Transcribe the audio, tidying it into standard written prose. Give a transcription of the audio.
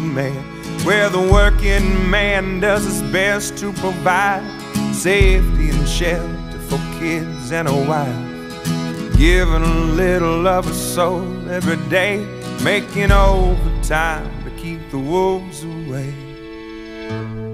man, where the working man does his best to provide safety and shelter for kids and a wife, giving a little of his soul every day, making overtime to keep the wolves away.